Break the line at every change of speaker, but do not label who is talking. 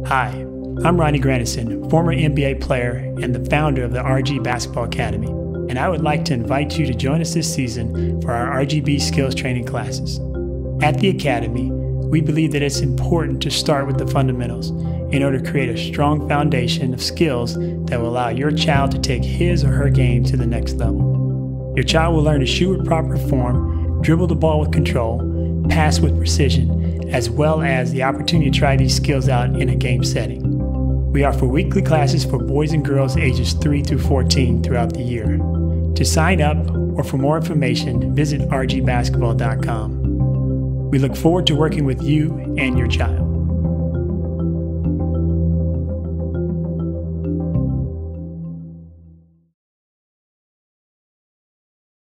Hi, I'm Ronnie Grandison, former NBA player and the founder of the RG Basketball Academy, and I would like to invite you to join us this season for our RGB skills training classes. At the Academy, we believe that it's important to start with the fundamentals in order to create a strong foundation of skills that will allow your child to take his or her game to the next level. Your child will learn to shoot with proper form, dribble the ball with control, pass with precision, as well as the opportunity to try these skills out in a game setting. We offer weekly classes for boys and girls ages 3 through 14 throughout the year. To sign up or for more information, visit rgbasketball.com. We look forward to working with you and your child.